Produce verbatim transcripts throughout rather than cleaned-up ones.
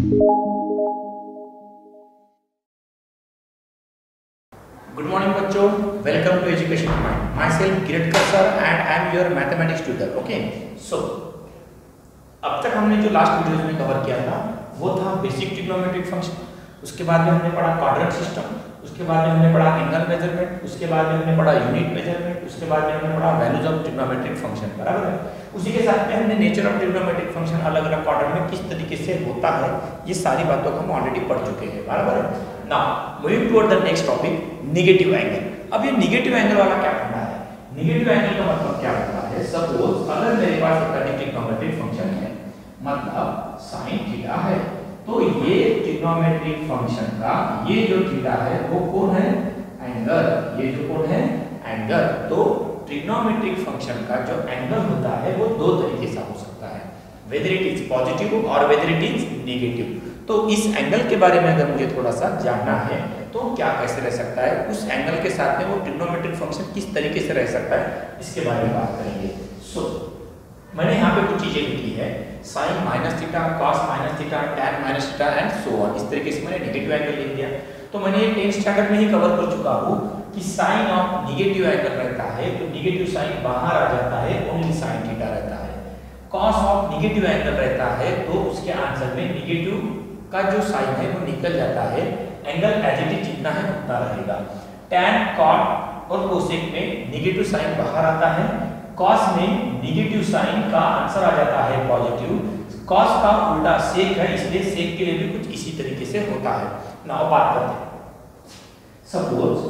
Good morning बच्चों, welcome to Education Mind. Myself Giretkar sir and I am your mathematics tutor. Okay, so अब तक हमने जो last videos में cover किया था वो था बेसिक ट्रिग्नोमेट्रिक फंक्शन, उसके बाद में हमने पढ़ा क्वाड्रेंट सिस्टम, उसके बाद में हमने पढ़ा एंगल मेजरमेंट, उसके बाद में हमने पढ़ा यूनिट मेजरमेंट, उसके बाद में हमने पढ़ा वैल्यूज ऑफ ट्रिग्नोमेट्रिक फंक्शन, बराबर है। उसी के साथ में हमने नेचर ऑफ ट्रिग्नोमेट्रिक फंक्शन अलग अलग क्वाड्रेंट में किस तरीके से होता है ये सारी बातों को हम ऑलरेडी पढ़ चुके हैं, बराबर है। Now moving toward the next topic, negative angle. अब ये नेगेटिव एंगल वाला क्या करना है? नेगेटिव एंगल का मतलब क्या होता है? सपोज अगर मेरे पास एक ट्रिग्नोमेट्रिक फंक्शन है, मतलब sin थीटा है, तो ये ट्रिग्नोमेट्रिक फंक्शन का ये जो थीटा है वो कौन है? एंगल। ये जो कौन है? एंगल। तो ट्रिग्नोमेट्रिक फंक्शन का जो एंगल होता है वो दो तरीके से हो सकता है, वेदर इट इज पॉजिटिव और वेदर इट इज नेगेटिव। तो इस एंगल के बारे में अगर मुझे थोड़ा सा जानना है तो क्या कैसे रह सकता है, उस एंगल के साथ में वो ट्रिग्नोमेट्रिक फंक्शन किस तरीके से रह सकता है, इसके बारे में बात करेंगे। सो so, मैंने यहाँ पे कुछ चीजें लिखी है, sine minus theta, cos minus theta, tan minus theta and so on. इस तरीके से मैंने नेगेटिव एंगल लिख दिया। तो मैंने ये टेंथ स्टैंडर्ड में ही कवर कर चुका हूँ कि साइन ऑफ नेगेटिव एंगल रहता है तो नेगेटिव साइन बाहर आ जाता है, ओनली साइन थीटा रहता है। कॉस ऑफ नेगेटिव एंगल रहता है तो उसके आंसर में नेगेटिव का जो साइन है वो निकल जाता है, एंगल एज इट इज जितना है उतना रहेगा। टैन, कॉट और कोसेक में नेगेटिव साइन बाहर आता है, कॉस में नेगेटिव साइन का आंसर आ जाता है पॉजिटिव। कॉस का उल्टा सेक है, इसलिए सेक के लिए भी कुछ इसी तरीके से होता है। नाउ बात करते हैं, सपोज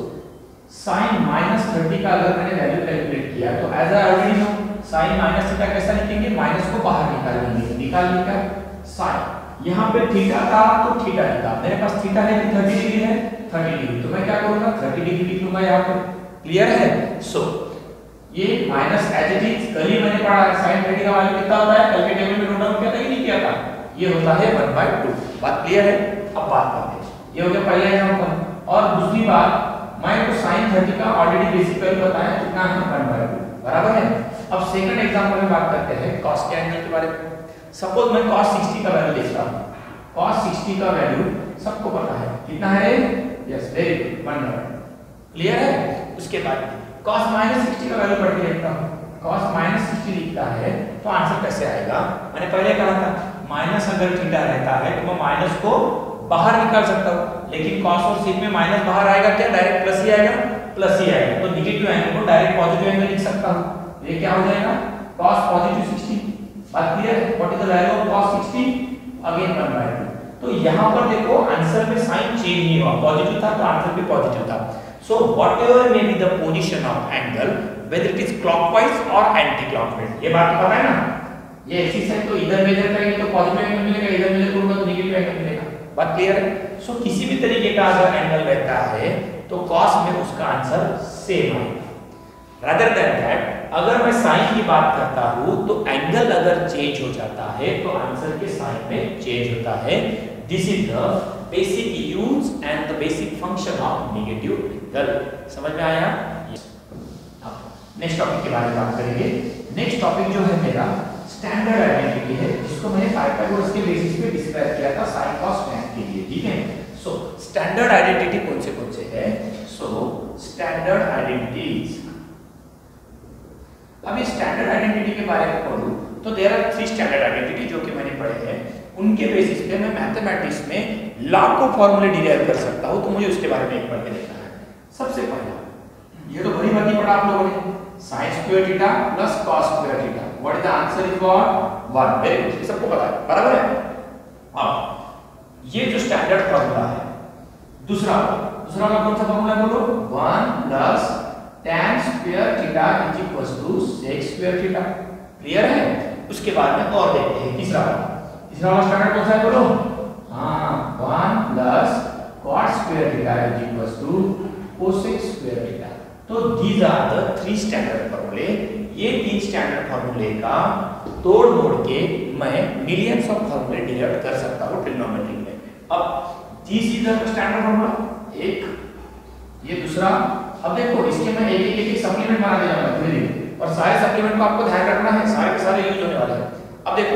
साइन माइनस थर्टी का अगर मैंने वैल्यू कैलकुलेट किया तो as I already know sine minus theta कैसा लिखेंगे? माइनस को बाहर निकालेंगे, निकाल लिखा साइन, यहाँ पे थीटा था तो थीटा लिखा, मेरे पास थीटा है कि थर्टी डिग्री है, थर्टी डिग्री, तो मैं क्या करूंगा? थर्टी डिग्री लिख लूंगा यहाँ पे। क्लियर है? सो so, ये माइनस एज इट इज, कल ही मैंने पढ़ा साइन थर्टी का वैल्यू कितना होता है, कल के टेबल में नोट डाउन किया था कि नहीं किया था? ये होता है वन बाय टू। बात क्लियर है? अब बात करते हैं, ये हो गया पहला एग्जांपल। और दूसरी बात, मैं तो साइन थर्टी का ऑलरेडी बेसिक वैल्यू बताया कितना है, वन बाय टू, बराबर है। अब सेकंड एग्जांपल में बात करते हैं cos के एंगल के बारे में। सपोज मैं cos सिक्सटी का वैल्यू लेता हूं, cos सिक्सटी का वैल्यू सबको पता है कितना है? Yes, very good, one by two. Clear है? उसके बाद cos माइनस सिक्सटी का वैल्यू पढ़ के देखता हूं, cos माइनस सिक्सटी लिखता है तो आंसर कैसे आएगा? मैंने पहले कहा था माइनस अगर थीटा रहता है तो मैं माइनस को बाहर निकाल सकता हूं, लेकिन cos और sec में माइनस बाहर आएगा क्या? डायरेक्ट प्लस ही आएगा, प्लस ही आएगा। तो नेगेटिव एंगल को डायरेक्ट पॉजिटिव एंगल लिख सकता हूं, ये क्या हो जाएगा? cos positive sixty. बात क्लियर है? What is the value of cos sixty? Again one by two. तो यहां पर देखो आंसर में साइन चेंज नहीं हुआ, पॉजिटिव था तो आंसर भी पॉजिटिव था। So whatever may be the position of angle, whether it is clockwise और एंटी क्लॉकवाइज, ये बात पता है ना? ये एक्सिस है तो इधर मेजर करेंगे तो पॉजिटिव एंगल मिलेगा, इधर मेजर करूंगा तो नेगेटिव एंगल मिलेगा। बात क्लियर है? सो so, किसी भी तरीके का अगर एंगल रहता है तो cos में उसका आंसर सेम आएगा। रादर देन दैट, अगर मैं साइन की बात करता हूं तो एंगल अगर चेंज हो जाता है तो आंसर के साइन में चेंज होता है। This is the basic use and the basic function of negative angle. समझ में आया? अब नेक्स्ट टॉपिक के बारे में बात करेंगे। नेक्स्ट टॉपिक जो है मेरा स्टैंडर्ड आइडेंटिटी है, जिसको मैंने पाइथागोरस के बेसिस पे डिस्क्राइब किया था sin cos tan के लिए, ठीक है। सो स्टैंडर्ड आइडेंटिटी कौन से कौन से है? सो स्टैंडर्ड आइडेंटिटीज, अब इस स्टैंडर्ड आइडेंटिटी के बारे में पढ़ूं तो there are three standard identity जो कि मैंने पढ़े हैं, उनके बेसिस पे मैं मैथमेटिक्स में लाखों फॉर्मूले डिराइव कर सकता हूं, तो मुझे उसके बारे में एक पढ़ के देखना है। सबसे पहला, ये तो बड़ी बात ही पढ़ा आप लोगों ने, sin square theta plus cos square theta, what is the answer is what? One. Very good, सबको पता है, बराबर है। अब ये जो स्टैंडर्ड फॉर्मूला है, दूसरा दूसरा का कौन सा फॉर्मूला बोलो? One plus tan square theta is equal to sec square theta. Clear है? उसके बाद में और देखते हैं तीसरा वाला, तीसरा वाला स्टैंडर्ड कौन सा है बोलो? हां, one plus cot square theta is equal to cosec square theta. तो these are the three standard फॉर्मूले। ये तीन स्टैंडर्ड फॉर्मूले का तोड़ मोड़ के मैं मिलियंस ऑफ फॉर्मूले डिराइव कर सकता हूं ट्रिग्नोमेट्री में। अब this is the standard formula, एक ये दूसरा। अब देखो इसके मैं एक एक एक सप्लीमेंट बना दे जाऊंगा धीरे धीरे, और सारे सप्लीमेंट को आपको ध्यान रखना है, सारे के सारे यूज होने वाले हैं। अब देखो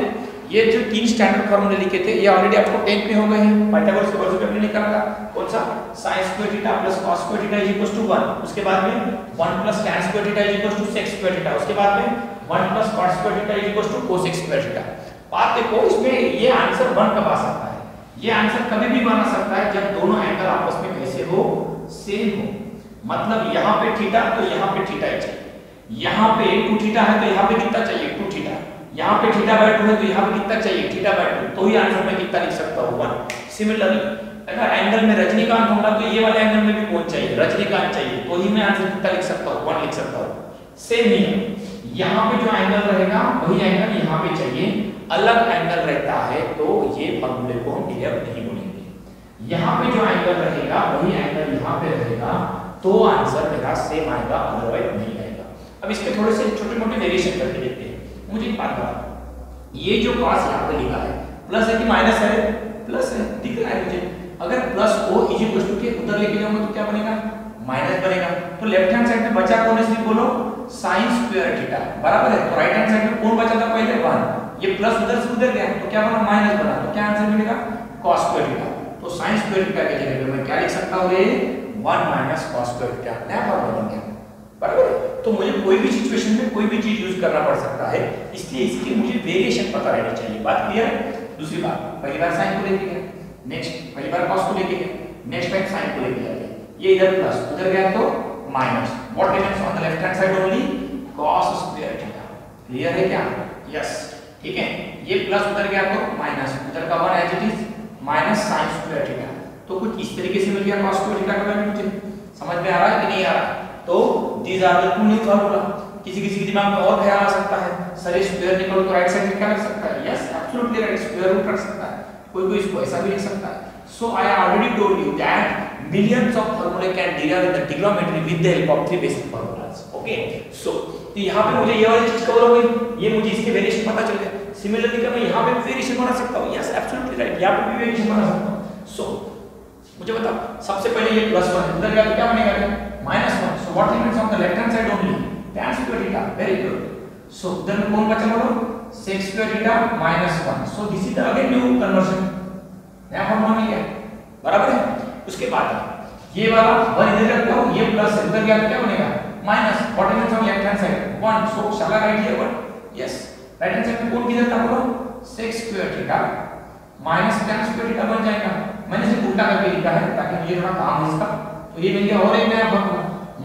ये जो तीन स्टैंडर्ड फॉर्मूले लिखे थे ये ऑलरेडी आपको टेंथ में हो गए हैं। पाइथागोरस के वर्ग हमने निकाला था कौन सा sin square theta plus cos square theta is equal to one, उसके बाद में one plus tan square theta is equal to sec square theta, उसके बाद में one plus cot square theta is equal to cos square theta. बात देखो इसमें ये आंसर वन कब आ सकता है, ये आंसर कभी भी बन सकता है जब दोनों एंगल आपस में कैसे हो सेम हो। मतलब यहाँ पे थीटा तो यहाँ पे थीटा ही चाहिए, यहाँ पे टू थीटा है तो यहाँ पे कितना चाहिए टू थीटा, यहाँ पे थीटा बाय टू है तो यहाँ पे कितना चाहिए थीटा बाय टू, तो ही आंसर में कितना लिख सकता हूँ वन। सिमिलरली अगर एंगल में रजनीकांत होगा तो ये वाले एंगल में भी कौन चाहिए रजनीकांत चाहिए, तो ही मैं आंसर कितना लिख सकता हूँ वन लिख सकता हूँ। सेम ही है यहाँ पे जो एंगल रहेगा वही एंगल यहाँ पे चाहिए, अलग एंगल रहता है तो ये फॉर्मूले को हम क्लियर नहीं बोलेंगे। यहाँ पे जो एंगल रहेगा वही एंगल यहाँ पे रहेगा तो आंसर मेरा सेम आएगा, अदरवाइज नहीं आएगा। अब इसके थोड़े से छोटे मोटे वेरिएशन करके देखते हैं। मुझे एक बात बता, ये जो cos यहाँ पे लिखा है प्लस है कि माइनस है, प्लस है दिख रहा है मुझे, अगर प्लस हो इज इक्वल टू के उधर लेके जाऊंगा तो क्या बनेगा माइनस बनेगा, तो लेफ्ट हैंड साइड में बचा कौन है सिर्फ बोलो sin स्क्वायर थीटा बराबर है, तो राइट हैंड साइड में कौन बचा था पहले वन, ये प्लस उधर से उधर गया तो क्या बना माइनस बना, तो क्या आंसर मिलेगा cos स्क्वायर थीटा। तो sin स्क्वायर थीटा की जगह पे मैं क्या लिख सकता हूं रे one minus cos square theta, नया फॉर्मूला बन गया बराबर है। तो मुझे कोई भी सिचुएशन में कोई भी चीज यूज करना पड़ सकता है, इसलिए इसकी मुझे वेरिएशन पता रहनी चाहिए। बात क्लियर है। दूसरी बात पहली बार sin को लेके गया, नेक्स्ट पहली बार cos को लेके गया, नेक्स्ट टाइम sin को लेके गया, ये इधर प्लस उधर गया तो minus, what remains on the left hand side only cos square theta. Clear है क्या? यस ठीक है, ये प्लस उधर गया तो माइनस, उधर का one as it is minus sin square theta, तो कुछ इस तरीके से मिल गया cos स्क्वायर थीटा का वैल्यू। मुझे समझ में आ रहा है कि नहीं आ रहा? तो these are the two new formula. किसी किसी के दिमाग में और ख्याल आ सकता है सर स्क्वायर निकालो तो राइट साइड में क्या रख सकता है, yes absolutely right square root रख सकता है, कोई कोई इसको ऐसा भी लिख सकता है। So I already told you that millions of फार्मूले can derive in the trigonometry with the help of three basic formulas. Okay so तो यहां पे मुझे ये वाली चीज कवर हो गई, ये मुझे इसके वेरिएशन पता चल गया। सिमिलरली मैं यहां पे वेरिएशन बना सकता हूं, यस एब्सोल्युटली राइट, यहां पे भी वेरिएशन बना सकता हूं। सो मुझे बताओ सबसे पहले ये प्लस वन उधर गया तो क्या बनेगा minus one, so what remains on the left hand side only tan square theta, very good. So उधर में कौन बचा बोलो sec square theta minus one, so this is the again new conversion, नया फॉर्मूला मिल गया बराबर है। उसके बाद ये वाला वन इधर रखता हूं, ये प्लस है उधर गया तो क्या बनेगा minus, what remains on left hand side one, so shall I write here one, yes right hand side में कौन किधर था बोलो sec square theta minus tan square theta बन जाएगा। मैंने इसे उल्टा करके लिखा है ताकि मुझे थोड़ा काम हो इसका, तो ये मिल गया और एक नया फॉर्मूला।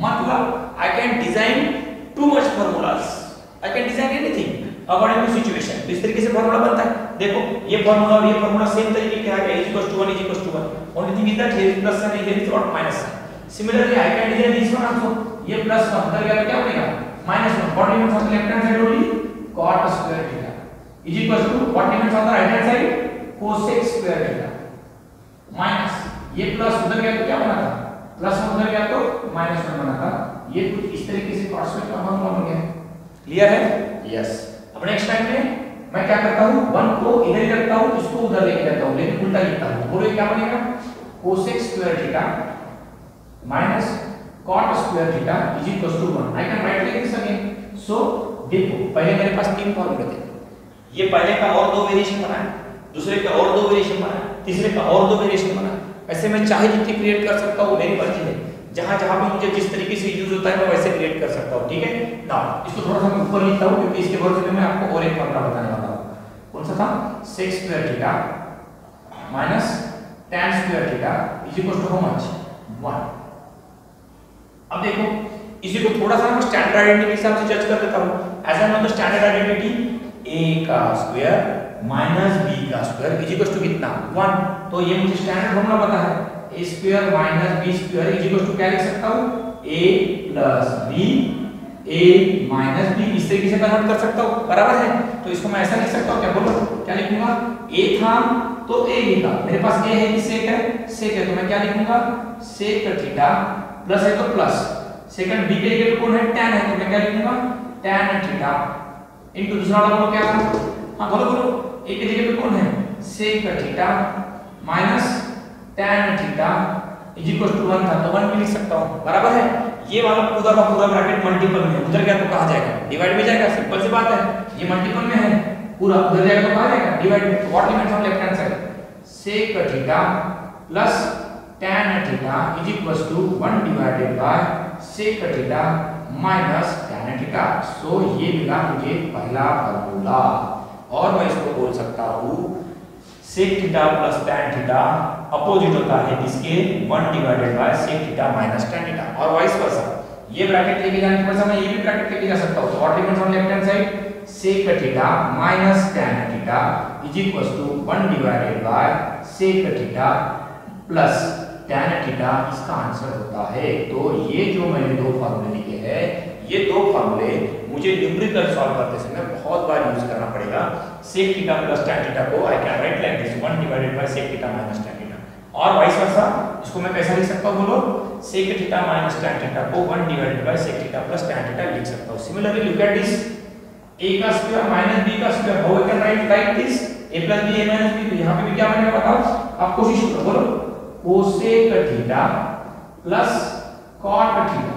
मतलब I can design too much formulas, I can design anything according to situation. तो इस तरीके से फॉर्मूला बनता है। देखो ये फॉर्मूला और ये फॉर्मूला सेम तरीके के है, is equal to one is equal to one, only thing is that here is plus sign, here is not minus sign. Similarly I can design this one also, ये plus one उधर गया तो क्या बनेगा minus one, what remains on the left hand side only cot square theta is equal to what remains on the right hand side cosec square theta minus, ये plus उधर गया तो क्या बना था प्लस वन उधर गया तो माइनस वन बना था। ये कुछ इस तरीके से cos स्क्वायर का फॉर्मूला बन गया। क्लियर है? यस। अब नेक्स्ट टाइम में मैं क्या करता हूं वन को इधर ही रखता हूं, इसको उधर लेके जाता हूं, लेकिन उल्टा लिखता हूं। बोलो क्या बनेगा cosec square theta minus cot square theta is equal to one. I can write like this again. So देखो पहले मेरे पास तीन फॉर्मूले थे, ये पहले का और दो वेरिएशन बना है, दूसरे का और दो वेरिएशन बना है, तीसरे का और दो वेरिएशन बना है। ऐसे मैं चाहे जितनी क्रिएट कर सकता हूँ, मेरी मर्जी है, जहां जहां पे मुझे जिस तरीके से यूज होता है मैं वैसे क्रिएट कर सकता हूँ। ठीक है ना, इसको थोड़ा सा मैं ऊपर लिखता हूँ क्योंकि इसके भरोसे में मैं आपको और एक फॉर्मूला बताने वाला हूँ। कौन सा था sec square theta minus tan square theta is equal to how much one. अब देखो इसी को थोड़ा सा मैं स्टैंडर्ड आइडेंटिटी के हिसाब से जज कर देता हूँ। As I know the standard identity a का स्क्वायर माइनस b का स्क्वायर इज इक्वल टू कितना वन, तो ये मुझे स्टैंडर्ड फॉर्मूला पता है a square minus b square is equal to क्या लिख सकता हूं a plus b, a minus b, इस तरीके से कन्वर्ट कर सकता हूं बराबर है। तो इसको मैं ऐसा लिख सकता हूं, क्या बोलो क्या लिखूंगा a था तो a लिखा, मेरे पास a है कि sec है, sec है तो मैं क्या लिखूंगा sec थीटा प्लस है तो प्लस, सेकंड b के जगह कौन है tan है तो मैं क्या लिखूंगा tan थीटा इनटू दूसरा वाला बोलो क्या था, हां बोलो बोलो a के जगह पे कौन है sec theta minus tan theta is equal to one था तो वन भी लिख सकता हूं बराबर है। ये वाला पूरा का पूरा ब्रैकेट मल्टीपल में, उधर गया तो कहां जाएगा डिवाइड में जाएगा, सिंपल सी बात है। ये मल्टीपल में है पूरा उधर जाएगा तो कहां जाएगा divide what limits on left hand side sec theta plus tan theta is equal to one divided by sec theta minus tan theta. So ये मिला मुझे पहला फार्मूला और मैं इसको बोल सकता हूं sec theta plus tan theta opposite होता है किसके one divided by sec theta minus tan theta और वाइस वर्सा। ये ब्रैकेट लेके जाने के बाद मैं ये भी ब्रैकेट लेके जा सकता हूं। तो what limits on left hand side sec theta minus tan theta is equal to one divided by sec theta plus tan theta इसका आंसर होता है। तो ये जो मैंने दो फार्मूले लिखे हैं ये दो फार्मूले मुझे न्यूमेरिकल सॉल्व करते समय बहुत बार यूज करना पड़ेगा। sec theta plus tan theta को I can write like this one divided by sec theta minus tan theta और वाइस वर्सा। इसको मैं कैसा लिख सकता हूं बोलो sec theta minus tan theta को one divided by sec theta plus tan theta लिख सकता हूं। Similarly look at this a का स्क्वायर माइनस b का square how I can write like this a plus b a minus b। तो यहां पे भी क्या बनेगा बताओ आप कोशिश करो बोलो cosec theta plus cot theta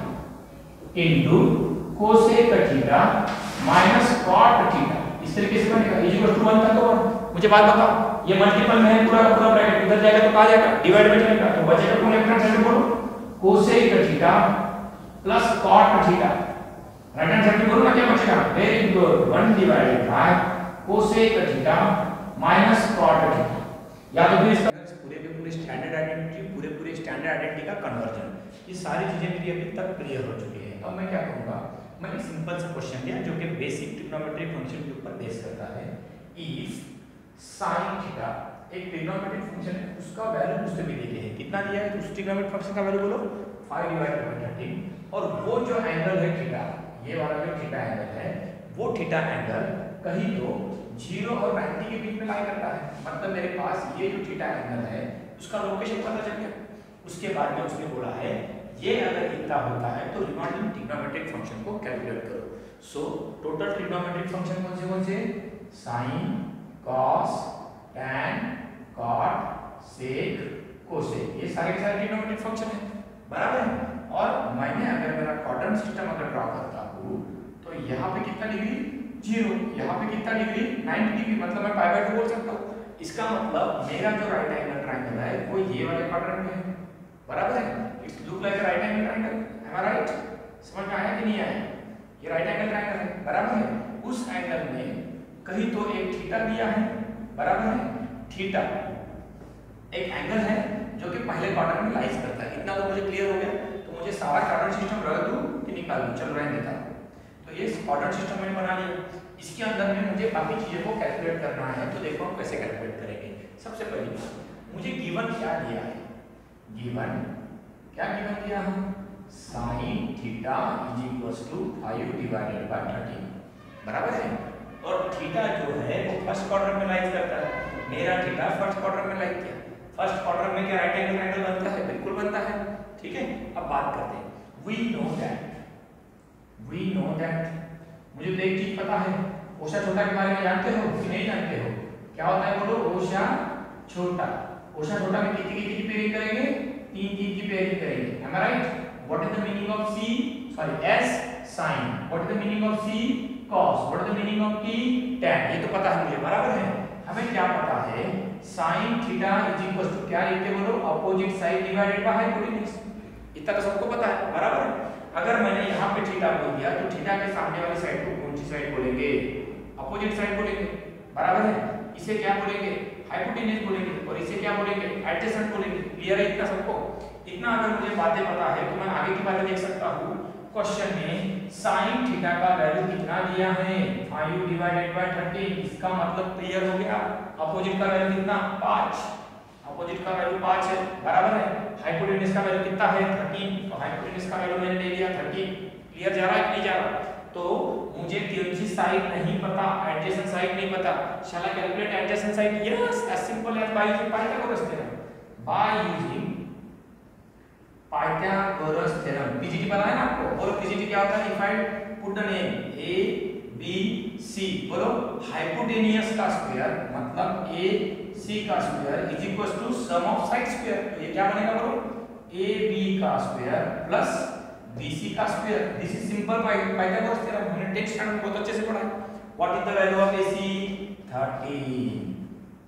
into cosec theta minus cot theta इस तरीके से बनेगा इज इक्वल टू वन था। तो मुझे बात बताओ ये मल्टीपल में है पूरा का पूरा ब्रैकेट उधर जाएगा तो कहां जाएगा डिवाइड में जाएगा तो बचेगा कौन लेफ्ट हैंड साइड बोलो cosec theta plus cot theta right hand side बोलो ना क्या बचेगा very good one divided by cosec theta minus cot theta. या तो फिर इसका पूरे के पूरे स्टैंडर्ड आइडेंटिटी पूरे पूरे स्टैंडर्ड आइडेंटिटी का कन्वर्जन ये सारी चीजें मेरी अभी तक क्लियर हो चुकी है। अब मैं क्या करूंगा मैं एक सिंपल सा क्वेश्चन लिया जो कि बेसिक ट्रिग्नोमेट्रिक फंक्शन के ऊपर बेस करता है। इफ sin थीटा एक ट्रिग्नोमेट्रिक फंक्शन है उसका वैल्यू उससे भी देखे है कितना दिया है उस ट्रिग्नोमेट्रिक फंक्शन का वैल्यू बोलो फाइव डिवाइडेड बाय थर्टीन और वो जो एंगल है थीटा ये वाला जो थीटा एंगल है वो थीटा एंगल कहीं तो जीरो और नाइंटी के बीच में लाई करता है। मतलब मेरे पास ये जो थीटा एंगल है उसका लोकेशन पता चल गया। उसके बाद में उसने बोला है ये अगर इतना होता है तो रिमाइंडिंग ट्रिग्नोमेट्रिक फंक्शन को कैलकुलेट करो। सो टोटल ट्रिग्नोमेट्रिक फंक्शन कौन से कौन से sin cos tan cot sec cosec ये सारे के सारे ट्रिग्नोमेट्रिक फंक्शन है बराबर है। और मैंने अगर मेरा क्वाड्रेंट सिस्टम अगर ड्रा करता हूं तो यहाँ पे कितना डिग्री जीरो यहाँ पे कितना डिग्री नाइंटी डिग्री मतलब मैं पाई बाय टू बोल सकता हूँ। इसका मतलब मेरा जो राइट एंगल ट्रायंगल है वो ये वाले क्वाड्रेंट में है बराबर है। It's look like right angle triangle am I right. समझ में आया कि नहीं आया ये राइट एंगल ट्रायंगल है बराबर है। उस एंगल में कहीं तो एक थीटा दिया है बराबर है। थीटा एक एंगल है जो कि पहले क्वाड्रेंट में लाइज करता है। इतना तो मुझे क्लियर हो गया। तो मुझे सारा क्वाड्रेंट सिस्टम रख दूं कि निकाल दूं चल रहने देता हूं। तो ये क्वाड्रेंट सिस्टम मैंने बना लिया। इसके अंदर में मुझे बाकी चीजों को कैलकुलेट करना है तो देखो हम कैसे कैलकुलेट करेंगे। सबसे पहली बात मुझे गिवन क्या दिया है गिवन क्या गिवन दिया है sin theta is equal to five divided by thirteen बराबर है। और थीटा जो है वो फर्स्ट क्वाड्रेंट में लाइज करता है। मेरा थीटा फर्स्ट क्वाड्रेंट में लाइज किया। फर्स्ट क्वाड्रेंट में क्या राइट एंगल ट्रायंगल बनता है बिल्कुल बनता है ठीक है। अब बात करते हैं we know that we know that मुझे तो एक चीज पता है ओशा छोटा के बारे में जानते हो कि नहीं जानते हो क्या होता है बोलो ओशा छोटा। ओशा छोटा में कितनी कितनी पेयरिंग करेंगे तीन तीन की पेयरिंग करेंगे am I right. What is the meaning of C sorry S sin what is the meaning of C cos what is the meaning of t tan ये तो पता है मुझे बराबर है। हमें क्या पता है sin theta is equal to क्या लिखते बोलो opposite side divided by hypotenuse इतना तो सबको पता है बराबर है। अगर मैंने यहाँ पे थीटा बोल दिया तो थीटा के सामने वाली साइड को कौन सी साइड बोलेंगे अपोजिट साइड बोलेंगे बराबर है। इसे क्या बोलेंगे हाइपोटेन्यूज बोलेंगे और इसे क्या बोलेंगे एडजेसेंट बोलेंगे। क्लियर है इतना सबको। इतना अगर मुझे बातें पता है तो मैं आगे की बातें देख सकता हूँ। क्वेश्चन में sin थीटा का वैल्यू कितना दिया है फाइव डिवाइडेड बाय थर्टीन इसका मतलब क्लियर हो गया। अपोजिट का वैल्यू कितना पाँच अपोजिट का वैल्यू पाँच है बराबर है। हाइपोटेन्यूज का वैल्यू कितना है थर्टीन तो हाइपोटेन्यूज का वैल्यू मैंने ले लिया थर्टीन। क्लियर जा रहा है कि नहीं जा रहा। तो मुझे कौन सी साइड नहीं पता एडजेसेंट साइड नहीं पता। Shall I calculate adjacent side yes as simple as by using Pythagoras theorem by using Pythagoras theorem. PGT पता है ना आपको बोलो पीजीटी क्या होता है। If I put the name A B C बोलो हाइपोटेन्यूज का स्क्वायर मतलब ए सी का square is equal to sum of side square. तो ये क्या बनेगा बोलो ए बी का स्क्वायर प्लस बी सी का square. This is simple Pythagoras theorem हमने टेक्स्ट स्टैंडर्ड में बहुत अच्छे से पढ़ा है। What is the value of A C thirteen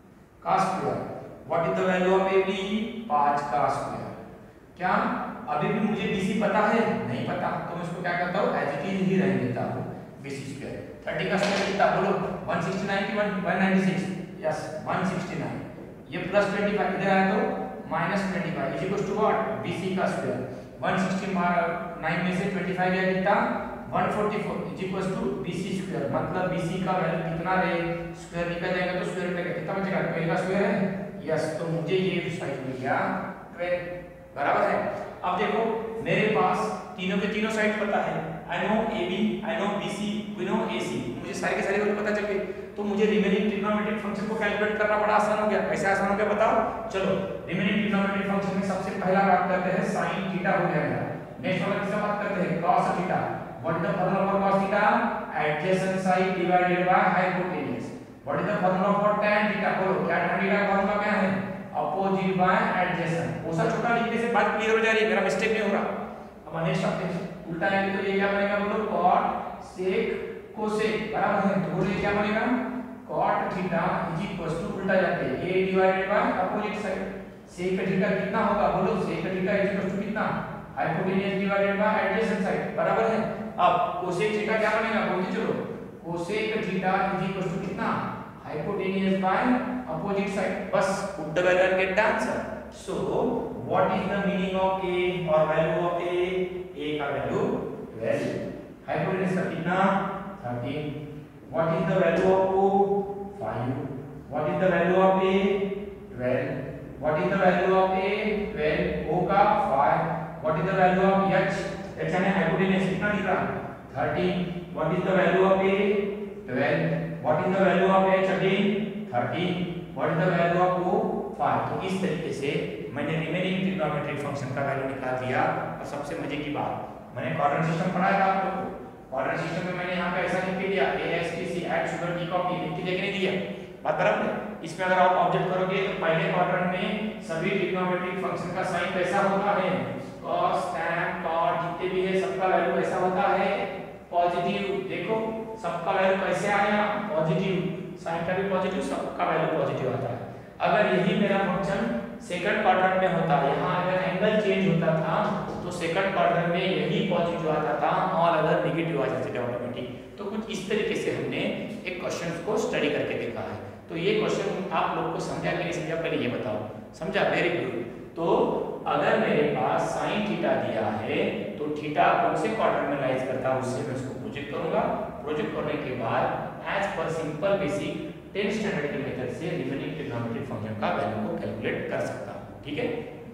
का square. What is the value of A B? पाँच का स्क्वायर। क्या अभी भी मुझे बीसी पता है? नहीं पता, तो मैं इसको क्या करता हूँ, एज इट इज ही रहने देता हूँ बीसी स्क्वायर। थर्टी का स्क्वायर कितना बोलो? वन सिक्सटी नाइन की one ninety six? Yes one sixty nine. ये प्लस ट्वेंटी फाइव इधर आया तो minus twenty five is equal to what? BC का स्क्वायर। वन सिक्सटी नाइन में से ट्वेंटी फाइव गया कितना? One forty four is equal to BC square. मतलब बीसी का वैल्यू कितना रहे? स्क्वायर निकल जाएगा तो स्क्वायर में कितना बचेगा? ट्वेल्व का स्क्वायर है। यस, तो मुझे ये साइड मिल गया ट्वेल्व, बराबर है। अब देखो मेरे पास तीनों के तीनों साइड पता है। I know A B, I know B C, we know A C, मुझे सारे के सारे वैल्यू पता चल गए। तो मुझे रिमेनिंग ट्रिग्नोमेट्रिक फंक्शन को कैलकुलेट करना बड़ा आसान हो गया। कैसे आसान हो गया बताओ? चलो रिमेनिंग ट्रिग्नोमेट्रिक फंक्शन में सबसे पहला बात करते हैं साइन थीटा हो गया मेरा। नेक्स्ट वाला किसका बात करते हैं? cos theta. What is the formula for cos theta? Adjacent side divided by hypotenuse. What is the formula for tan theta? बोलो क्या tan थीटा का फॉर्मूला क्या है? Opposite by adjacent. वो सब छोटा लिखने से बात क्लियर हो जा रही है, मेरा मिस्टेक नहीं हो रहा। अब नेक्स्ट आते हैं, उल्टा लेंगे तो ये क्या बनेगा बोलो? cot sec cosec, बराबर है। तो ये क्या बनेगा? cot theta is equal to उल्टा जाते हैं a divided by opposite side. sec theta कितना होगा बोलो? sec theta is equal to कितना? Hypotenuse divided by adjacent side, बराबर है। अब cosec थीटा क्या बनेगा बोलते चलो? cosec theta is equal to कितना? Hypotenuse by opposite side. बस put the value and get the answer. So what is the meaning of a or value of a? a का वैल्यू ट्वेल्व, हाइपोटेन्यूज का कितना? Thirteen. What is the value of o? Five. What is the value of a? Twelve. What is the value of a? Twelve, o का five. What is the value of h? h यानी hypotenuse कितना दिख रहा? Thirteen. What is the value of a? Twelve. What is the value of h again? Thirteen. What is the value of o? Five. तो इस तरीके से मैंने remaining trigonometric function का वैल्यू निकाल दिया। और सबसे मजे की बात, मैंने क्वाड्रेंट सिस्टम पढ़ाया था आप लोगों को। क्वाड्रेंट सिस्टम में मैंने यहाँ पे ऐसा लिख के दिया a s t c add sugar की कॉपी लिख के देके नहीं दिया, बात बराबर है। इसमें अगर आप ऑब्जेक्ट करोगे तो पहले क्वाड्रेंट में सभी ट्रिग्नोमेट्रिक फंक्शन का साइन कैसा होता है? cos tan cot जितने भी है सबका वैल्यू ऐसा होता है पॉजिटिव। देखो सबका वैल्यू कैसे आया? पॉजिटिव। साइन का भी पॉजिटिव, सबका वैल्यू पॉजिटिव आता है। अगर यही मेरा फंक्शन सेकंड क्वाड्रेंट में होता, यहाँ अगर एंगल चेंज होता था तो सेकंड क्वाड्रेंट में यही पॉजिटिव आता था और अदर नेगेटिव आ जाते थे ऑटोमेटिक। तो कुछ इस तरीके से हमने एक क्वेश्चन को स्टडी करके देखा है। तो ये क्वेश्चन आप लोग को समझा कि नहीं समझा, पहले ये बताओ। समझा? Very good. तो अगर मेरे पास साइन थीटा दिया है तो थीटा कौन से क्वाड्रेंट में लाइज करता है उससे मैं उसको प्रोजेक्ट करूंगा। प्रोजेक्ट करने के बाद एज पर सिंपल बेसिक टेंथ स्टैंडर्ड के मेथड से रिमेनिंग ट्रिग्नोमेट्रिक फंक्शन का वैल्यू को कैलकुलेट कर सकता हूं। ठीक है,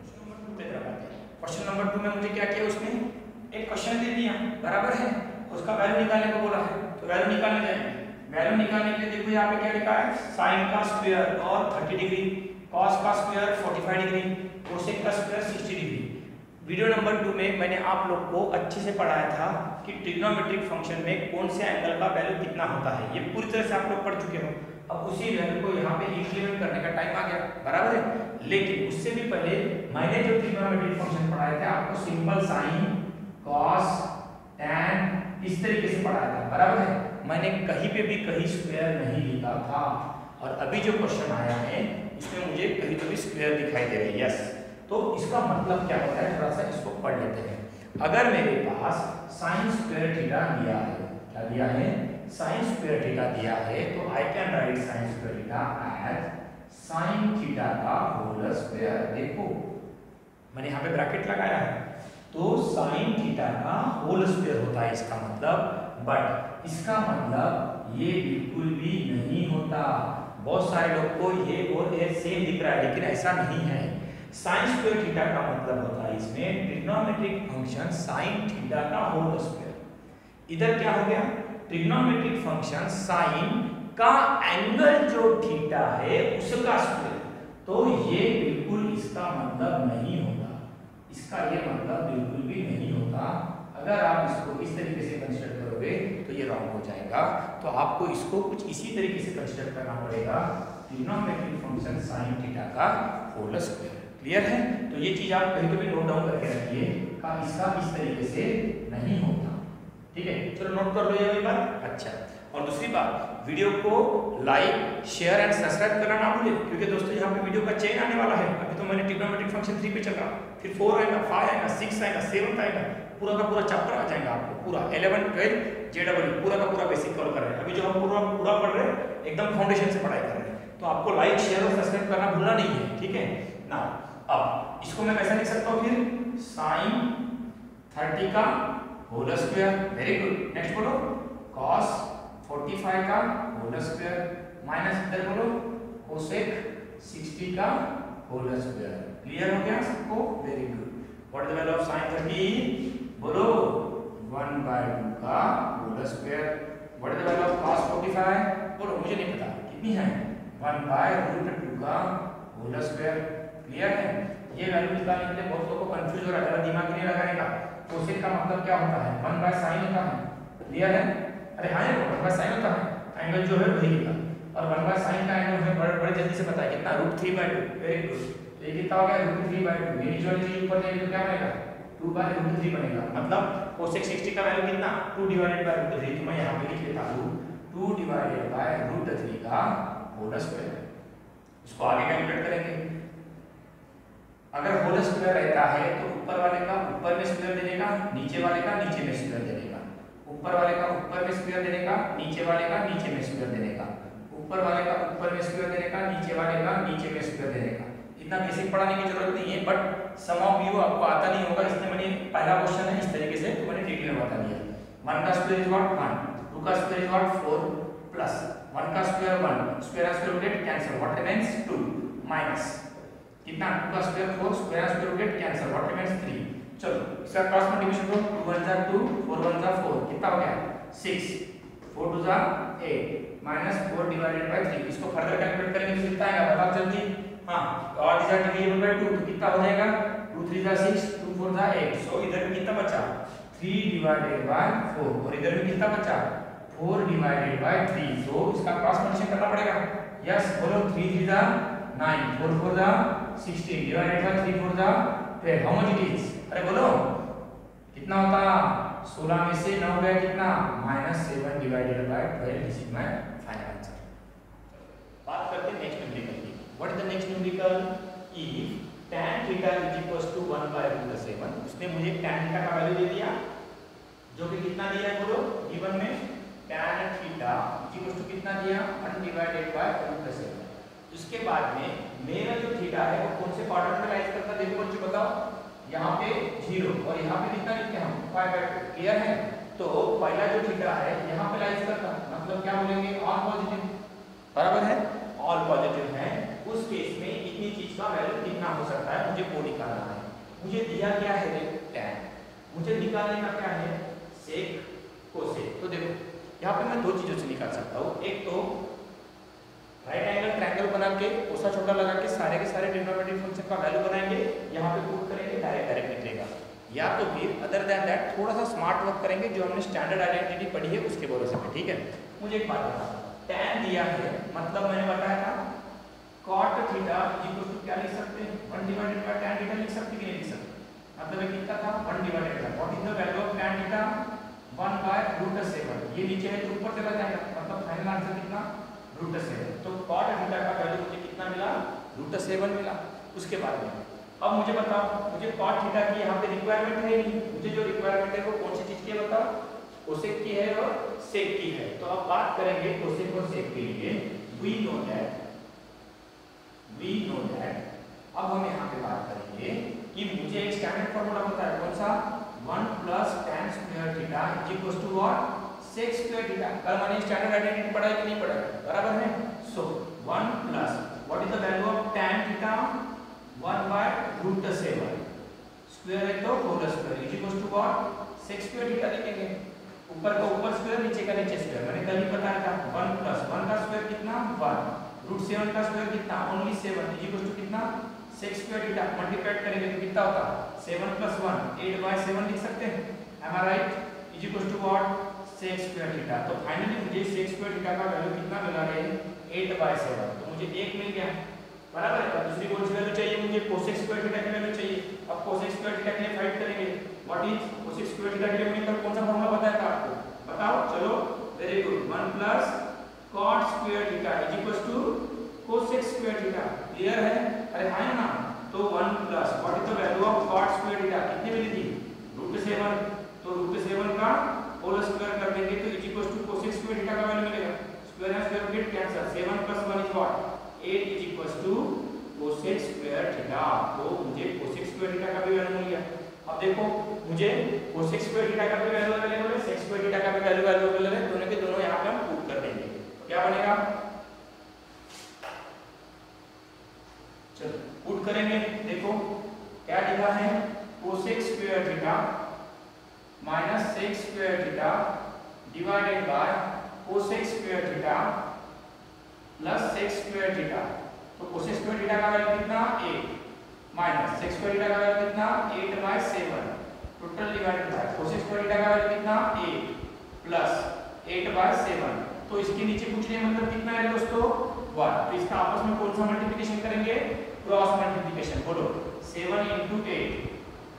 क्वेश्चन नंबर टू में मुझे क्या किया? उसने एक क्वेश्चन दे दिया, बराबर है, उसका वैल्यू निकालने को बोला है। तो वैल्यू निकालने जाएंगे। वैल्यू निकालने के लिए देखो यहाँ पे क्या लिखा है? साइन का स्क्वायर और थर्टी डिग्री, कॉस का square forty five degree, cosec का square sixty degree. Video number two में मैंने आप लोग को अच्छे से पढ़ाया था कि ट्रिग्नोमेट्रिक फंक्शन में कौन से एंगल का वैल्यू कितना होता है। ये पूरी तरह से आप लोग पढ़ चुके हो। अब उसी वैल्यू को यहाँ पे इंप्लीमेंट करने का टाइम आ गया, बराबर है। लेकिन उससे भी पहले मैंने जो ट्रिग्नोमेट्रिक फंक्शन पढ़ाए थे आपको सिंपल साइन, कॉस, टैन इस तरीके से पढ़ाया था, बराबर है। मैंने कहीं पे भी कहीं स्क्वायर नहीं लिखा था। और अभी जो क्वेश्चन आया है इसमें मुझे कहीं तो भी स्क्वायर दिखाई दे रही है। यस, तो इसका मतलब क्या होता है थोड़ा सा इसको पढ़ लेते हैं। अगर मेरे पास साइन स्क्वायर थीटा दिया है, क्या दिया है? साइन स्क्वायर थीटा दिया है, तो I can write sine square theta as sine theta का होल स्क्वायर। देखो मैंने यहाँ पे ब्रैकेट लगाया है, तो साइन थीटा का होल स्क्वायर होता है इसका मतलब। बट इसका मतलब ये बिल्कुल भी नहीं होता। बहुत सारे लोग को ये और ये सेम दिख रहा है, लेकिन ऐसा नहीं है। साइन स्क्वायर थीटा का मतलब होता है इसमें ट्रिग्नोमेट्रिक फंक्शन साइन थीटा का होल स्क्वायर। इधर क्या हो गया? ट्रिग्नोमेट्रिक फंक्शन साइन का एंगल जो थीटा है उसका स्क्वायर। तो ये बिल्कुल इसका मतलब नहीं होता, इसका ये मतलब बिल्कुल भी नहीं होता। अगर आप इसको इस तरीके से कंसीडर करोगे तो ये रॉन्ग हो जाएगा। तो आपको इसको कुछ इसी तरीके से कंसीडर करना पड़ेगा, ट्रिग्नोमेट्रिक फंक्शन साइन थीटा का होल स्क्वायर। क्लियर है? तो ये चीज आप कहीं तो भी नोट डाउन करके रखिए का इसका इस तरीके से नहीं होता। ठीक है, चलो नोट कर लो ये वाली बात। अच्छा, और दूसरी बात, वीडियो को लाइक शेयर एंड सब्सक्राइब करना ना भूलें, क्योंकि दोस्तों यहाँ पे वीडियो का चेन आने वाला है। अभी तो मैंने ट्रिग्नोमेट्रिक फंक्शन थ्री पे चल रहा, फिर फोर आएगा, फाइव आएगा, सिक्स आएगा, सेवन आएगा, पूरा का पूरा चैप्टर आ जाएगा आपको, पूरा इलेवन ट्वेल्व जेडब्ल्यू पूरा का पूरा बेसिक कवर कर रहे हैं। अभी जो हम पूरा पूरा पढ़ रहे हैं एकदम फाउंडेशन से पढ़ाई कर रहे हैं, तो आपको लाइक शेयर और सब्सक्राइब करना भूलना नहीं है, ठीक है ना। अब इसको मैं कैसा लिख सकता हूँ फिर, साइन थर्टी का whole square, very good. Next बोलो कॉस फोर्टी फाइव का होल स्क्वायर माइनस इधर बोलो कोसेक सिक्सटी का होल स्क्वायर। क्लियर हो गया सबको, very good. What is the value of sin thirty, बोलो वन बाय टू का whole square. What is the value of cos forty five, बोलो मुझे नहीं पता कितनी है, वन बाय रूट टू का होल स्क्वायर। क्लियर है, ये वैल्यू निकालने के लिए बहुत लोगों को कंफ्यूज हो रहा है, दिमाग नहीं लगाने का। कोसेक का मतलब क्या होता है, वन बाय साइन होता है। क्लियर है, अरे हाँ वन बाय साइन होता है, एंगल जो है वही का, और वन बाय साइन का एंगल हमें बड़े बड़े जल्दी से पता है कितना, root three by two. Very good, ये कितना हो गया, रूट थ्री बाय टू। ये नीचे वाली चीज ऊपर जाएगी तो क्या बनेगा, टू बाय रूट थ्री बनेगा। मतलब कोसेक सिक्सटी का वैल्यू कितना, two divided by root three. तो मैं यहाँ पे लिख लेता हूँ two divided by root three का होल स्क्वायर। इसको आगे कैलकुलेट करेंगे। अगर होल स्क्वायर रहता है तो ऊपर वाले का ऊपर में स्क्वायर देने का, नीचे वाले का नीचे में स्क्वायर देने का, ऊपर वाले का ऊपर में स्क्वायर देने का, नीचे वाले का नीचे में स्क्वायर देने का, ऊपर वाले का ऊपर में स्क्वायर देने का, नीचे वाले का नीचे में स्क्वायर देने का। इतना बेसिक पढ़ाने की जरूरत नहीं है, बट सम ऑफ यू आपको आता नहीं होगा, इसलिए मैंने पहला क्वेश्चन है इस तरीके से तो मैंने डिटेल में बता दिया। वन का square is what one, two का square is what four, plus one का square one, square square root cancel, what remains two, minus कितना, टू का square four, square square root cancel, what remains three. चलो इसका cross multiplication करो, two one जा two, four one जा four, कितना हो गया सिक्स, फोर टू जा eight, minus four divided by three. इसको फर्दर कैलकुलेट करेंगे तो कितना आएगा बताओ जल्दी। हाँ, और this are divisible by two, तो कितना हो जाएगा, टू थ्री जा सिक्स, टू फोर जा एट। सो इधर में कितना बचा, थ्री डिवाइडेड बाय फोर, और इधर में कितना बचा, four divided by three. So इसका क्रॉस मल्टीप्लिकेशन करना पड़ेगा। यस बोलो, थ्री थ्री जा नाइन, फोर फोर जा sixteen, divided by three four जा twelve. How much it is, अरे बोलो कितना होता, सोलह में से नौ गया कितना, minus seven divided by twelve. This is my final answer. बात करते हैं नेक्स्ट न्यूमेरिकल की। What is the next numerical, if tan theta is equal to one by root seven. उसने मुझे tan थीटा का वैल्यू दे दिया, जो कि कितना दिया है बोलो, गिवन में tan theta is equal to कितना दिया, one divided by root seven. उसके बाद में मेरा जो थीटा है वो कौन से क्वाड्रेंट में लाइज करता है, देखो बच्चों बताओ, यहाँ पे जीरो और यहाँ पे कितना लिखते हैं हम, फाइव बाय टू। क्लियर है, तो पहला जो थीटा है यहाँ पे लाइज करता है, मतलब क्या बोलेंगे, ऑल पॉजिटिव, बराबर है, ऑल पॉजिटिव है। उस केस में इतनी चीज का वैल्यू कितना हो सकता है, मुझे वो निकालना है। मुझे दिया क्या है tan, मुझे निकालने का क्या है, सेक कोसेक। तो देखो यहाँ पे मैं दो चीजों से निकाल सकता हूँ, एक तो राइट एंगल ट्रायंगल बना के कोसा छोटा लगा के सारे के सारे ट्रिग्नोमेट्रिक फंक्शन का वैल्यू बनाएंगे, यहाँ पे पुट करेंगे, डायरेक्ट डायरेक्ट निकलेगा। या तो फिर अदर देन दैट थोड़ा सा स्मार्ट वर्क करेंगे, जो हमने स्टैंडर्ड आइडेंटिटी पढ़ी है उसके भरोसे पे, ठीक है। मुझे एक बात बताओ, tan दिया है, मतलब मैंने बताया था cot थीटा इक्वल टू क्या लिख सकते हैं, one divided by tan theta लिख सकते कि नहीं लिख सकते, मतलब ये कितना था, one divided by, what is the value of tan theta, one by root seven. ये नीचे है तो ऊपर चला जाएगा, मतलब फाइनल आंसर कितना, रूट सेवन। तो cot थीटा का वैल्यू मुझे कितना मिला, रूट सेवन मिला। उसके बाद में अब मुझे बताओ, मुझे cot थीटा की यहाँ पे रिक्वायरमेंट है नहीं, मुझे जो रिक्वायरमेंट है वो कौन सी चीज की है बताओ, कोसेक की है और सेक की है। तो अब बात करेंगे कोसेक और सेक के लिए। We know that we know that अब हम यहाँ पे बात करेंगे कि मुझे एक स्टैंडर्ड फार्मूला पता है, कौन सा, one plus tan square theta is equal to what, sec square theta. कल मैंने स्टैंडर्ड आइडेंटिटी पढ़ा है कि नहीं पढ़ा है, बराबर है। So one plus what is the value of tan theta, one by root seven, square है तो whole square is equal to what, sec square theta लिखेंगे, ऊपर का ऊपर स्क्वायर नीचे का नीचे स्क्वायर। मैंने कल ही बताया था, वन प्लस वन का स्क्वायर कितना, वन, रूट सेवन का स्क्वायर कितना, only seven, is equal to कितना, सेक स्क्वायर थीटा। मल्टीप्लाई करेंगे तो कितना होता, seven plus one, eight by seven लिख सकते हैं, am I right, is equal to what, sec square theta. तो फाइनली मुझे सेक स्क्वायर थीटा का वैल्यू कितना मिला है, एट बाय सेवन। तो मुझे एक मिल गया, बराबर है। अब दूसरी कौन सी वैल्यू चाहिए मुझे, कोसेक स्क्वायर थीटा की वैल्यू चाहिए। अब कोसेक स्क्वायर थीटा के लिए फाइंड करेंगे, what is cosec square theta के लिए मैंने कल कौन सा फॉर्मूला बताया था आपको, बताओ, चलो very good, one plus cot square theta is equal to cosec square theta. Clear है? अरे हाँ ना, तो one plus what is the value of cot square theta कितनी मिली थी? Root seven. तो रूट सेवन का होल स्क्वायर कर देंगे तो is equal to cosec square theta का वैल्यू मिलेगा। Square and square get cancel, seven plus one is what eight is equal to cosec square theta. तो मुझे cosec स्क्वायर थीटा का भी वैल्यू मिल गया। अब देखो मुझे cosec स्क्वायर थीटा का भी वैल्यू अवेलेबल है, sec स्क्वायर थीटा का भी वैल्यू अवेलेबल है, दोनों के दोनों यहां पे हम पुट कर देंगे। क्या बनेगा? चलो पुट करेंगे। देखो क्या लिखा है, cosec square theta minus sec square theta divided by cosec square theta plus sec square theta. तो cosec स्क्वायर थीटा का वैल्यू कितना? Eight minus sec square theta का वैल्यू कितना? Eight by seven total divided by cosec square theta का value कितना? Eight plus eight by seven. तो इसके नीचे कुछ नहीं मतलब कितना है दोस्तों? वन। तो इसका आपस में कौन सा मल्टीप्लिकेशन करेंगे? Cross multiplication. बोलो seven into eight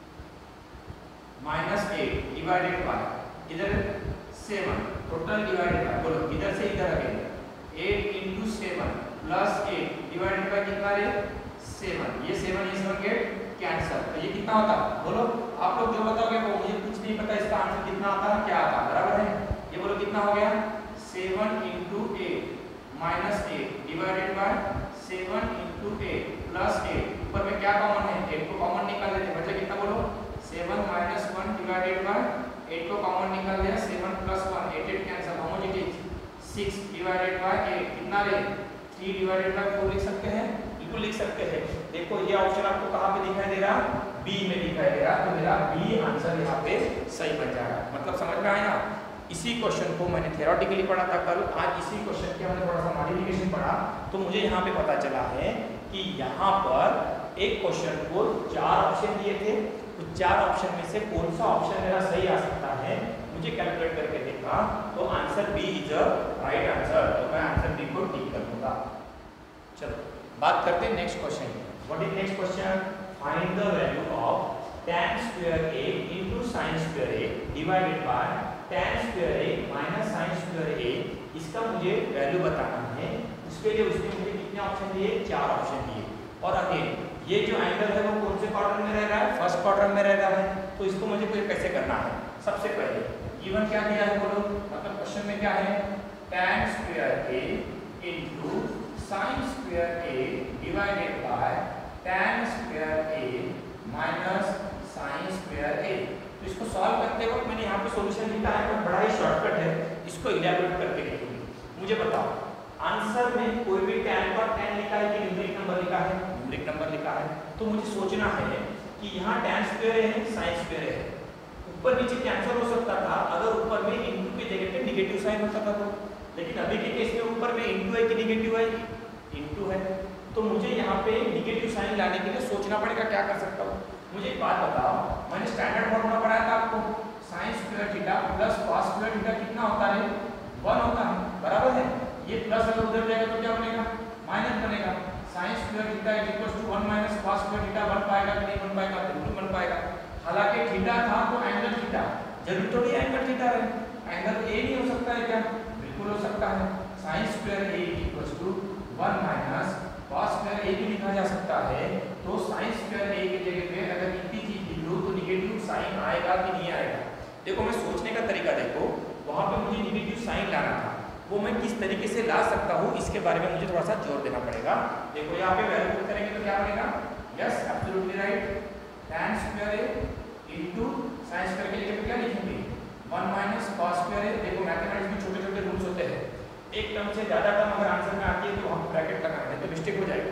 minus eight divided by इधर सेवन टोटल डिवाइडेड बाय, बोलो इधर से इधर आ गया eight into seven plus eight divided by कितना रे? सेवन। ये सेवन ये सेवन गेट कैंसिल। तो ये कितना होता? बोलो आप लोग जो बताओगे वो, मुझे कुछ नहीं पता इसका आंसर कितना आता है, क्या आता है, बराबर है? ये बोलो कितना हो गया? Seven into eight minus eight divided by seven into eight plus eight. ऊपर में क्या कॉमन है? एट को कॉमन निकाल देते हैं, बचा कितना? बोलो seven minus one divided by eight को कॉमन निकाल दिया, seven plus one eight eight cancel, how much it is? Six divided by eight कितना रे? थ्री डिवाइडेड बाय फोर लिख सकते हैं, बिल्कुल लिख सकते हैं। देखो ये ऑप्शन आपको कहां पे दिखाई दे रहा? बी में दिखाई दे रहा। तो मेरा बी आंसर यहाँ पे सही बन जाएगा। मतलब समझ में आया? इसी क्वेश्चन को मैंने थ्योरेटिकली पढ़ा था कल, आज इसी क्वेश्चन के हमने थोड़ा सा मॉडिफिकेशन पढ़ा, तो मुझे यहाँ पे पता चला है कि यहाँ पर एक क्वेश्चन को चार ऑप्शन दिए थे, तो चार ऑप्शन में से कौन सा ऑप्शन मेरा सही आ सकता है, मुझे कैलकुलेट करके देखा तो answer B is a right answer. तो मैं आंसर बी को टिक कर दूंगा। चलो बात करते हैं next question. What is next question? Find the value of tan square a into sin square a divided by tan square a minus sin square a। इसका मुझे वैल्यू बताना है। उसके लिए उसने मुझे कितने ऑप्शन दिए? चार ऑप्शन दिए। और अगेन ये जो एंगल है वो कौन से क्वाड्रेंट में रह रहा है? फर्स्ट क्वाड्रेंट में रह रहा है। तो इसको मुझे कैसे करना है? सबसे पहले गिवन क्या दिया है बोलो, मतलब क्वेश्चन में क्या है? tan square a into sin square a divided by tan square a minus sin square a। तो इसको सॉल्व करते वक्त मैंने यहाँ पे सॉल्यूशन लिखा है, पर बड़ा ही शॉर्टकट है, इसको इलैबोरेट करके लिखूंगी। मुझे बताओ आंसर में कोई भी tan पर tan लिखा है कि न्यूमेरिक नंबर लिखा है? न्यूमेरिक नंबर लिखा है। तो मुझे सोचना है कि यहाँ tan स्क्वायर है, sin स्क्वायर है, ऊपर नीचे कैंसिल हो सकता था अगर ऊपर में इनटू की जगह पे नेगेटिव साइन होता था तो, लेकिन अभी के केस में ऊपर में इनटू है कि नेगेटिव है? इनटू है। तो मुझे यहाँ पे नेगेटिव साइन लाने के लिए सोचना पड़ेगा क्या कर सकता हूँ। मुझे एक बात बताओ, मैंने स्टैंडर्ड फॉर्मूला पढ़ाया था आपको, sin square theta plus cos square theta कितना होता है? वन होता है, बराबर है? ये प्लस अगर उधर जाएगा तो क्या बनेगा? माइनस बनेगा। sin square theta is equal to one minus cos square theta बन पाएगा कि नहीं बन पाएगा? बिल्कुल बन पाएगा। हालांकि थीटा था तो एंगल थीटा, जरूर तो नहीं एंगल थीटा है, एंगल ए नहीं हो सकता है क्या? बिल्कुल हो सकता है। sin square a is equal to one minus cos square a भी लिखा जा सकता है। तो sin स्क्वायर a की जगह पे अगर इतनी चीज लिख लूं तो नेगेटिव साइन आएगा कि नहीं आएगा? देखो मैं सोचने का तरीका देखो, वहां पे मुझे नेगेटिव साइन लाना था, वो मैं किस तरीके से ला सकता हूँ इसके बारे में मुझे थोड़ा सा जोर देना पड़ेगा। देखो यहाँ पे वैल्यू पुट करेंगे तो क्या बनेगा? Yes absolutely right, tan square a into sin square की जगह पे क्या लिखेंगे? One minus cos square a। देखो मैथमेटिक्स में छोटे छोटे रूल्स होते हैं, एक टर्म से ज्यादा टर्म अगर आंसर में आती है तो वहां ब्रैकेट लगाना है तो मिस्टेक हो जाएगी।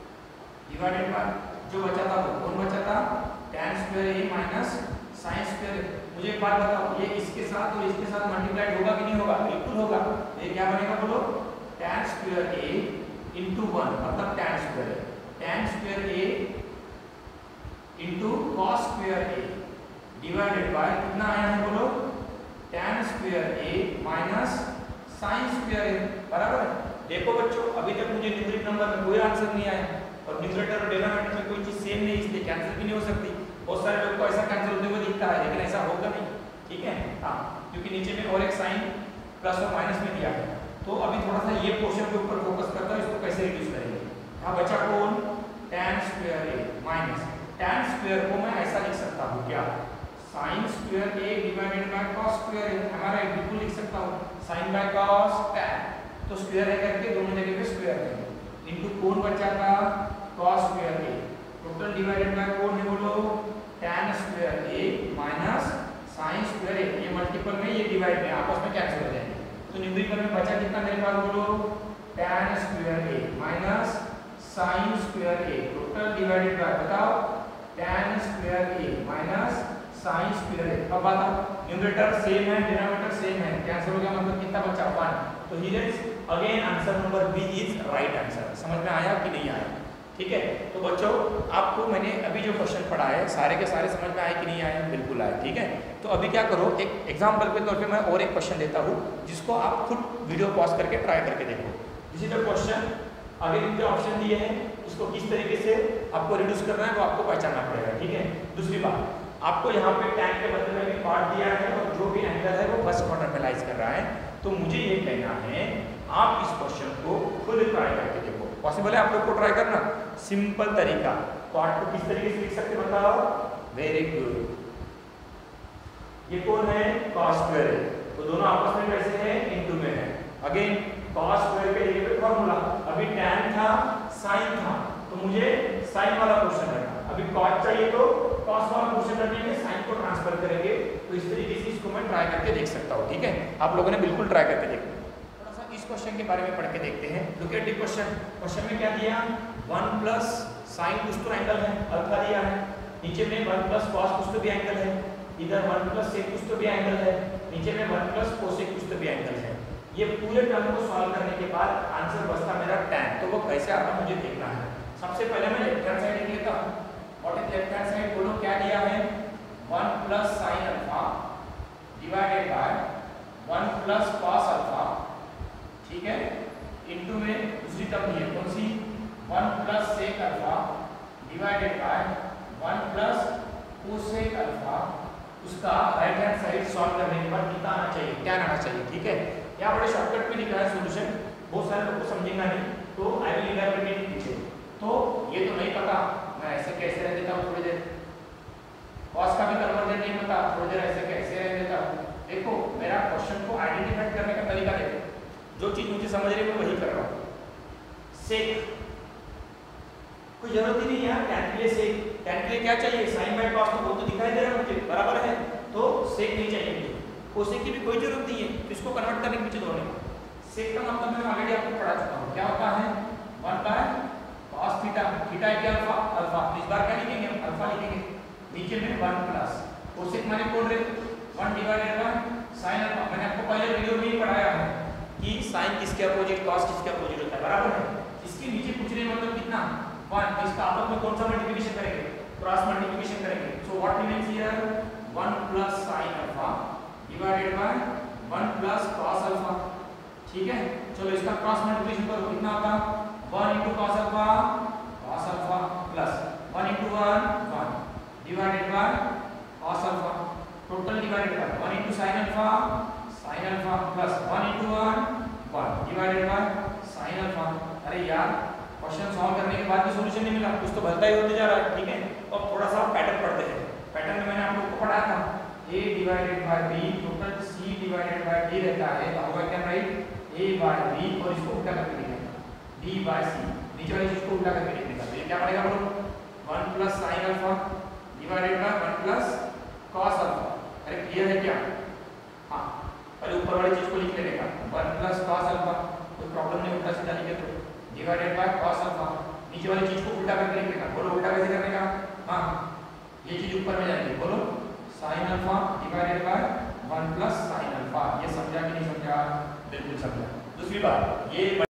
डिवाइडेड बाय जो बचा था वो कौन बचा था? tan square a minus sin square a। मुझे एक बात बताओ, ये इसके साथ और इसके साथ मल्टीप्लाइड होगा कि नहीं होगा? बिल्कुल होगा। ये क्या बनेगा बोलो? tan square a into one मतलब tan square a, tan square a into cos square a divided by कितना आया है बोलो? tan square a minus sin square a, बराबर। देखो बच्चों अभी तक मुझे न्यूमेरिक नंबर में कोई आंसर नहीं आया और न्यूमरेटर और डिनोमिनेटर में कोई चीज सेम नहीं, इसलिए कैंसिल भी नहीं हो सकती। बहुत सारे लोग को ऐसा कैंसिल होते हुए दिखता है लेकिन ऐसा होगा नहीं, ठीक है? हाँ, क्योंकि नीचे में और एक साइन प्लस और माइनस में दिया है। तो अभी थोड़ा सा ये पोर्शन के ऊपर फोकस करता हूँ, इसको कैसे रिड्यूस करेंगे। हाँ बचा कौन, tan square a minus tan square को मैं ऐसा लिख सकता हूँ क्या, sin square a divided by cos square a, हमारा बिल्कुल लिख सकता हूँ sin बाय cos tan, तो स्क्वायर है करके दोनों जगह पे स्क्वायर है इनटू कौन बचा था cos square a, total divided by कौन है बोलो tan square a minus sin square a, ये मल्टीपल में ये डिवाइड में आपस में कैंसिल हो जाएंगे। तो न्यूमेरिकल में बचा कितना मेरे पास बोलो tan square a minus sin square a, total divided by बताओ tan square a minus sin square a. अब बताओ न्यूमरेटर सेम है डिनोमिनेटर सेम है, कैंसिल हो गया मतलब कितना बचा वन। तो here again answer number b is right answer. समझ में आया कि नहीं आया, ठीक है। तो बच्चों आपको मैंने अभी जो क्वेश्चन पढ़ाए सारे के सारे समझ में आए कि नहीं आए, बिल्कुल आए, ठीक है। तो अभी क्या करो, एक एग्जांपल के तौर पे मैं और एक क्वेश्चन देता हूँ जिसको आप खुद वीडियो पॉज करके ट्राई करके देखो। दिस इज द क्वेश्चन, आगे इनके ऑप्शन दिए हैं, इसको किस तरीके से आपको रिड्यूस करना है वो आपको पहचानना पड़ेगा, ठीक है। दूसरी बात, आपको यहाँ पे टैन के बदले में भी पार्ट दिया है और जो भी एंगल है वो फर्स्ट क्वार्टर में लाइज कर रहा है। तो मुझे ये कहना है आप इस क्वेश्चन को खुद ट्राई करके देखो। पॉसिबल है आप लोग को ट्राई करना, सिंपल तरीका। पार्ट को किस तरीके से लिख सकते बताओ, वेरी गुड। ये कौन है, cos स्क्वायर है, तो दोनों आपस में कैसे है, इनटू में है। अगेन cos स्क्वायर के लिए फॉर्मूला, अभी tan था sin था तो मुझे sin वाला पोर्शन रखना, अभी cos चाहिए तो cos वाला पोर्शन रखने में sin को ट्रांसफर करेंगे। तो इस तरीके से इसको मैं ट्राई करके देख सकता हूँ, ठीक है। आप लोगों ने बिल्कुल ट्राई करके देखना। थोड़ा सा इस क्वेश्चन के बारे में पढ़ के देखते हैं। Look at the question. Question में क्या दिया, वन प्लस साइन कुछ तो एंगल है अल्फा दिया है, नीचे में वन प्लस कॉस कुछ तो भी एंगल है, इधर वन प्लस सेक कुछ तो भी एंगल है, नीचे में वन प्लस कोसेक कुछ तो भी एंगल है। ये पूरे टर्म को सॉल्व करने के बाद आंसर बचता मेरा tan। तो वो कैसे आता मुझे देखना है। सबसे पहले मैं लेफ्ट हैंड साइड लिख लेता हूँ। What is left hand side, बोलो क्या दिया है, one plus sine alpha divided by one plus cos alpha, ठीक है, इनटू में दूसरी टर्म ये कौन सी, one plus sec alpha divided by one plus cosec alpha. उसका राइट हैंड साइड सॉल्व करने के बाद कितना आना चाहिए, क्या आना चाहिए, ठीक है। यहाँ बड़े शॉर्टकट में लिखा है सॉल्यूशन, बहुत सारे लोग को समझेगा नहीं, तो आई विल इलैबोरेट पीछे। तो ये तो नहीं पता, मैं ऐसे कैसे रह देता हूँ थोड़ी देर, कॉस का भी कन्वर्जन नहीं पता, थोड़ी देर ऐसे कैसे रह देता हूँ। देखो मेरा क्वेश्चन को आइडेंटिफाई करने का तरीका देखो, जो चीज मुझे समझ रही है मैं वही कर रहा हूँ। सेक कोई जरूरत ही नहीं है, tan के लिए सेक, tan के लिए क्या चाहिए, साइन बाय कॉस, तो वो तो दिखाई दे रहा है मुझे बराबर है, तो सेक नहीं चाहिए मुझे। कोसेक की भी कोई जरूरत नहीं है, तो इसको कन्वर्ट करने के पीछे दौड़ेंगे। सेक का मतलब मैं ऑलरेडी आपको पढ़ा चुका हूँ, क्या होता है, one by cos theta, theta है क्या अल्फा, अल्फा, इस बार क्या लिखेंगे हम, अल्फा लिखेंगे, नीचे में वन प्लस कोसेक माने कौन रे, one divided by sine alpha. मैंने आपको पहले वीडियो में ही पढ़ाया है कि साइन किसके अपोजिट, कॉस किसके अपोजिट होता है, बराबर है। इसके नीचे पूछ रहे मतलब कितना, वन, इसका आपस में कौन सा मल्टीप्लिकेशन करेंगे, क्रॉस मल्टीप्लिकेशन करेंगे। So what remains here, one plus sine alpha divided by one plus cos alpha, ठीक है। चलो इसका क्रॉस मल्टीप्लिकेशन करो, कितना होगा, one into cos alpha cos alpha plus one into one one divided by cos alpha, total divided by one into sine alpha sine alpha plus one into one one divided by sine alpha. अरे यार question solve करने के बाद भी solution नहीं मिला, कुछ तो भलता ही होते जा रहा है, ठीक है। तो अब थोड़ा सा पैटर्न पढ़ते हैं। पैटर्न में मैंने आप लोग को पढ़ाया था, a divided by b total c divided by d रहता है, तो होगा क्या राइट, a बाय b, और इसको उल्टा करके लिखेंगे d बाय c, नीचे वाली चीज को उल्टा करके लिखने का। तो ये क्या पड़ेगा बोलो, one plus sine alpha divided by one plus cos alpha. अरे क्लियर है क्या, हाँ, पहले ऊपर वाली चीज को लिख लेने का, वन प्लस कॉस अल्फा, कोई प्रॉब्लम नहीं, उल्टा सीधा लिखे तो डिवाइडेड बाय कॉस अल्फा, नीचे वाली चीज को उल्टा करके लिखने का। बोलो उल्टा कैसे करने का, हाँ, ये चीज ऊपर में जाएगी, बोलो sine alpha divided by one plus sine alpha. ये समझा कि नहीं समझा, बिल्कुल समझा। दूसरी बात, ये